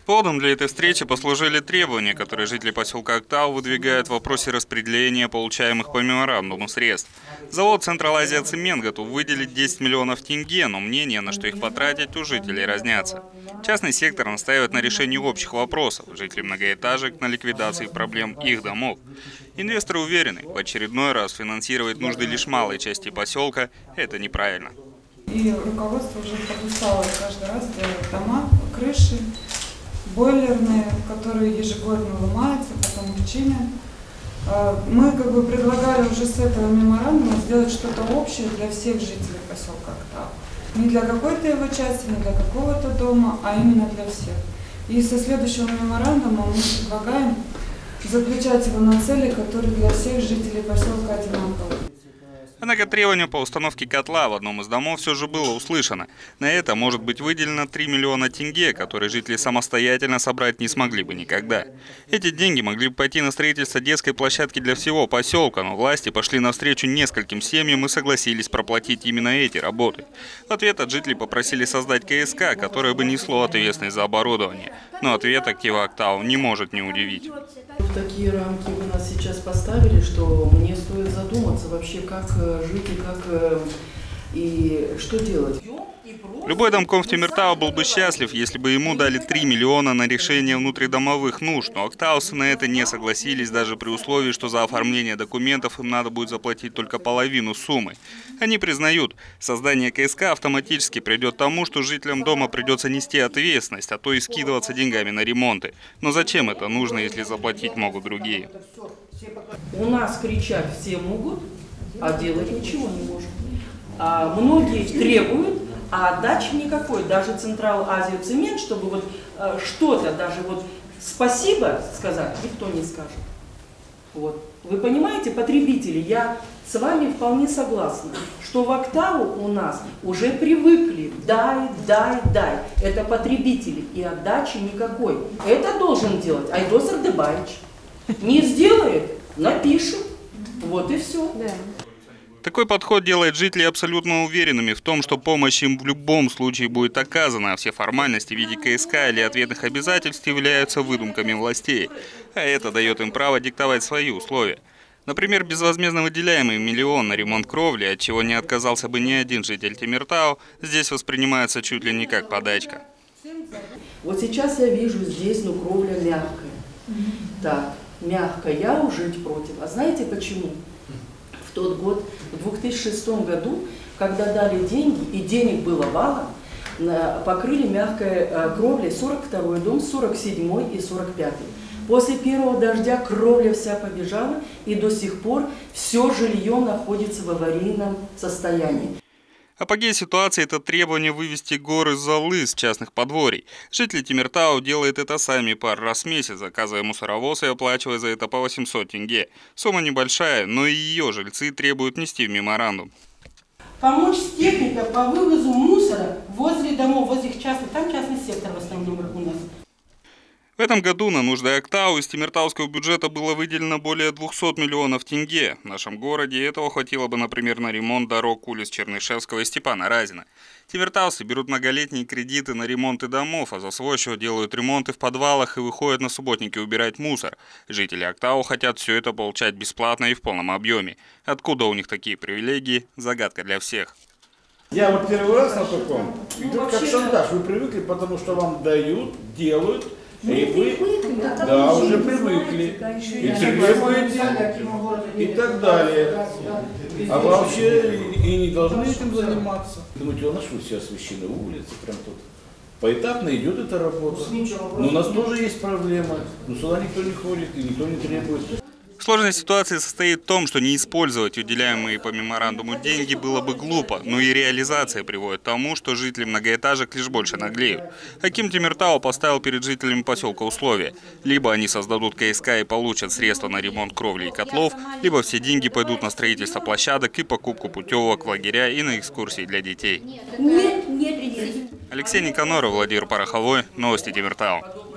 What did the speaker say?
Поводом для этой встречи послужили требования, которые жители поселка Актау выдвигают в вопросе распределения получаемых по меморандуму средств. Завод Централ Азия Цемент готов выделить 10 миллионов тенге, но мнения, на что их потратить, у жителей разнятся. Частный сектор настаивает на решении общих вопросов, жители многоэтажек на ликвидации проблем их домов. Инвесторы уверены, в очередной раз финансировать нужды лишь малой части поселка – это неправильно. И руководство уже подписало каждый раз делать дома, крыши, бойлерные, которые ежегодно ломаются, потом их чинят. Мы предлагали уже с этого меморандума сделать что-то общее для всех жителей поселка Актау. Не для какой-то его части, не для какого-то дома, а именно для всех. И со следующего меморандума мы предлагаем заключать его на цели, которые для всех жителей поселка одинаковые. Однако требование по установке котла в одном из домов все же было услышано. На это может быть выделено 3 миллиона тенге, которые жители самостоятельно собрать не смогли бы никогда. Эти деньги могли бы пойти на строительство детской площадки для всего поселка, но власти пошли навстречу нескольким семьям и согласились проплатить именно эти работы. В ответ от жителей попросили создать КСК, которое бы несло ответственность за оборудование. Но ответ Акива Актау не может не удивить. В такие рамки вы нас сейчас поставили, что мне стоит задуматься вообще, как жить и что делать. Любой домком в Темиртау был бы счастлив, если бы ему дали 3 миллиона на решение внутридомовых нужд, но актаусы на это не согласились, даже при условии, что за оформление документов им надо будет заплатить только половину суммы. Они признают, создание КСК автоматически придет к тому, что жителям дома придется нести ответственность, а то и скидываться деньгами на ремонты. Но зачем это нужно, если заплатить могут другие? У нас кричать все могут, а делать ничего не можем. А многие требуют, а отдачи никакой. Даже Централ Азия Цемент, чтобы что-то, даже спасибо сказать, никто не скажет. Вы понимаете, потребители, я с вами вполне согласна, что в Актау у нас уже привыкли дай. Это потребители, и отдачи никакой. Это должен делать Айдос Ардебаевич. Не сделает, напишем. Вот и все. Такой подход делает жителей абсолютно уверенными в том, что помощь им в любом случае будет оказана, а все формальности в виде КСК или ответных обязательств являются выдумками властей. А это дает им право диктовать свои условия. Например, безвозмездно выделяемый миллион на ремонт кровли, от чего не отказался бы ни один житель Темиртау, здесь воспринимается чуть ли не как подачка. Вот сейчас я вижу здесь, кровля мягкая. Так, мягкая, я уже против. А знаете почему? В тот год, в 2006 году, когда дали деньги, и денег было валом, покрыли мягкой кровлей 42-й дом, 47-й и 45-й. После первого дождя кровля вся побежала, и до сих пор все жилье находится в аварийном состоянии. Апогей ситуации – это требование вывести горы золы с частных подворий. Жители Темиртау делают это сами пару раз в месяц, заказывая мусоровоз и оплачивая за это по 800 тенге. Сумма небольшая, но и ее жильцы требуют внести в меморандум. Помочь с техникой по вывозу мусора возле домов, возле частных, там частный сектор в основном у нас. В этом году на нужды Актау из темиртауского бюджета было выделено более 200 миллионов тенге. В нашем городе этого хватило бы, например, на ремонт дорог улиц Чернышевского и Степана Разина. Темиртаусы берут многолетние кредиты на ремонты домов, а за свой счет делают ремонты в подвалах и выходят на субботники убирать мусор. Жители Актау хотят все это получать бесплатно и в полном объеме. Откуда у них такие привилегии – загадка для всех. Я первый раз на таком. Идет как шантаж. Вы привыкли, потому что вам дают, делают. И вы, уже привыкли, и требуете, и так далее. А вообще и не должны этим заниматься. Думаете, у нас что все освещены улицы, прям тут. Поэтапно идет эта работа. Но у нас тоже есть проблема. Но сюда никто не ходит и никто не требует. Сложность ситуации состоит в том, что не использовать уделяемые по меморандуму деньги было бы глупо, но и реализация приводит к тому, что жители многоэтажек лишь больше наглеют. Аким Темиртау поставил перед жителями поселка условия. Либо они создадут КСК и получат средства на ремонт кровли и котлов, либо все деньги пойдут на строительство площадок и покупку путевок в лагеря и на экскурсии для детей. Алексей Никоноров, Владимир Пороховой, Новости Темиртау.